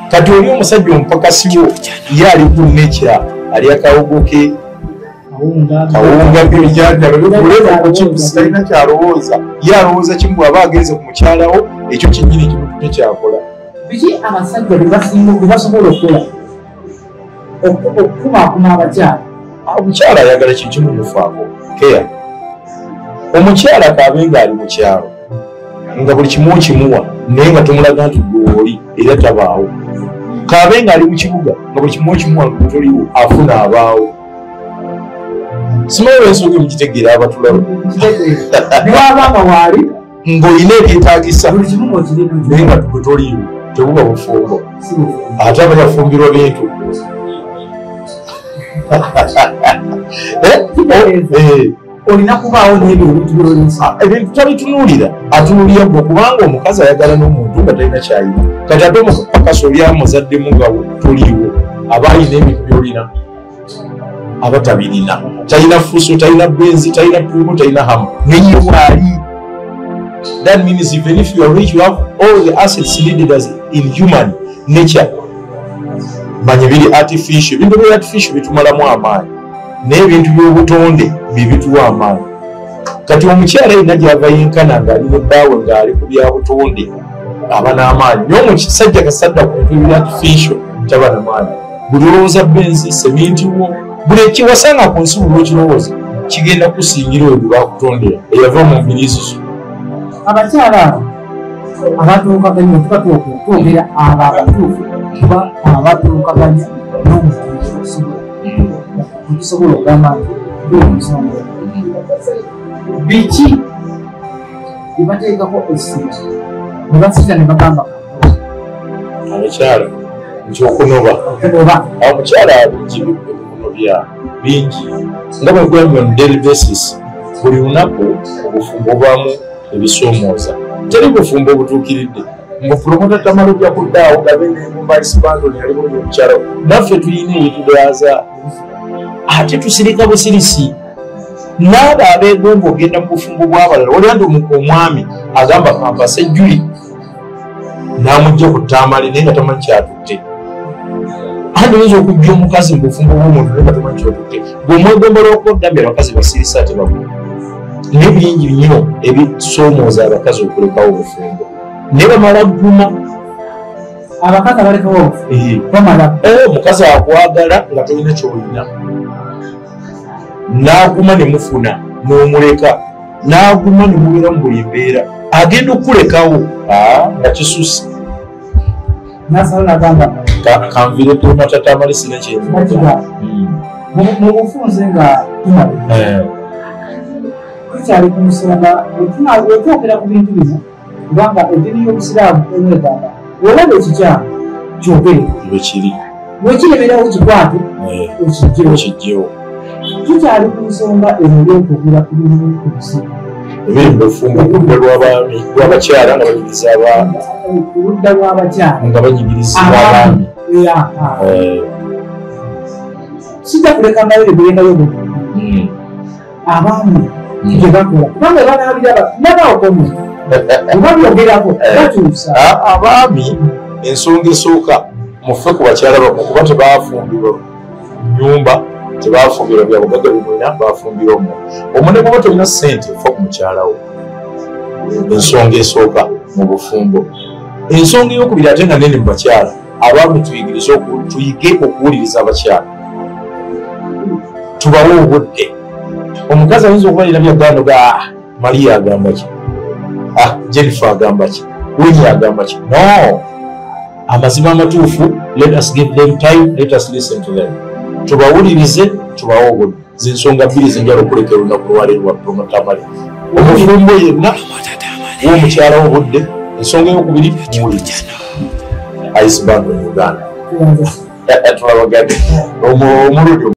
kati oli omusajja omupakasiwo ye ali kunekya ali akawugoke kawunga bibijanja bebulema kukipusi talina kyalowooza ye alowooza kimu aba agenze ku mukyalawo ekyo kyennyini ekimutume kyakola. Biki abasajja bebasobola okukola okukumaakuma abakyala? Omukyala ayagala kintu mumufaako keya. Omukyala kaabe nga ali mu kyalo nga buli kimu okimuwa naye nga tomulaga nti gwoli era tabaawo. Kaabe nga ali mu kibuga nga buli kimu okimuwa nga toliwo afuna abaawo. Simanyi ensonga emukitegeera abatulaba niwabanga waali ng'olina ebyetaagisa naye nga gwe toliwo tebuba bufumbo ate abayafumbirwa bintu olina kubaawo ebintu tabitunuulira atunuulira gwe kubanga omukazi ayagala n'omuntu nga talina kyayina kati ate omupakasi oli amuzaddemu nga toliwo aba alina ebintu byolina aba tabirina talina fuso talina benzi talina puumu talina hamu naye waali. That means even if you are rich, you have all the assets needed as in human nature. Manya biri artificial. Bintu bya artificial bitumalamu amaanyi. Naye bintu by'obutonde bibituwa amaanyi. Kati omukyala yenna gy'ava yenkana ng'ali ne bbaawe ng'ali ku bya butonde aba n'amaanyi. Naye omusajja kasadda ku bintu bya artificial taba n'amaanyi. Buli olowooza benzi, seminti wo, buli ekiwasanga ku nsi buli okirowooza kigenda kusingira oyo gwe bakutondera eyava mu mbiriizi zo. Abakyala abatuukaganya twogera abo abatuufu kuba abatuukaganya n'omuntu tusobola okugamba nti omusonga biki bibateekako essira ne basita ne bagamba abakyala nti okunoba omukyala bingi bingi nga bwe gwembe on daily basis buli lunaku obufumbo bwamu ebisoomooza teri bufumbo obutuukiridde mupromota tamala ojja kuddaawo gabe mumaisibando yalimu omukyala naffe tuyina ebitulyaza ate tusirika busirisi naaba abeegomba ogenda mu bufumbo bw'abalala olya nti omwami agamba kampasa ejjuli n'amugja ku ttaamale naye nga tamanyi kyatutte andi oyinza okujja omukazi mu bufumbo bw'omuntu naye nga tamanyi kyatutte bw'omwegomba lw'okuddambya abakazi basirisa ate bakulu naye bingi nnyo ebisoomooza abakazi okulekawo obufumbo naye bamala gguma abakazi abalekawo bamala omukazi akwagala nga tolina kyolina n'aguma ne mufuna n'omuleka n'aguma ne mubeera mu buli mbeera agenda okukulekawo nga kisusi kanvire tomatatamale sina kyenza mu bufunze nga tumala tukyali ku nsonga wetwogera ku bintu bino kubanga eddiini y'obusiraamu enwegamba olaba ekikyamu kyogere wekiri wekiremerawo kikwate okijjewo tukyali ku nsonga eno y'okwogera ku bintu ku busiru ebiri mu bufumbo kuludda lw'abakyala nga banyigiriza abaami ku ludda lw'abakyala nga banyigiriza abaami sijja kulekangayo ebirengayo abaami gyebakola kubanga banaabiraba nabaokomu obabyogerako batuusa abaami ensonga esooka mufe ku bakyala bamu kuba tebaafumbirwa nyumba tebafumbirwa byabugagga bimwena bafumbirwa omwo omune kuba tolina ssente fa ku mukyalawo ensonga esooka mu bufumbo ensonga eyokubiri ate nga nene mu bakyala abaami tuyige okuwuliriza abakyala tubawe obudde omukazi ayinza okuba alina byagando ga Maria agamba ki Jennifer agamba ki Winnie agamba ki no amazima amatuufu let us give them time let us listen to them tubawulirize tubawe obudde zensonga bbiri zenjala okulekera olunaku lwaleero lwa promotamale omufumbo yenna w'omukyala obudde ensonga eyokubiri muwulirize aisibando mu Uganda tulabagadde omuludi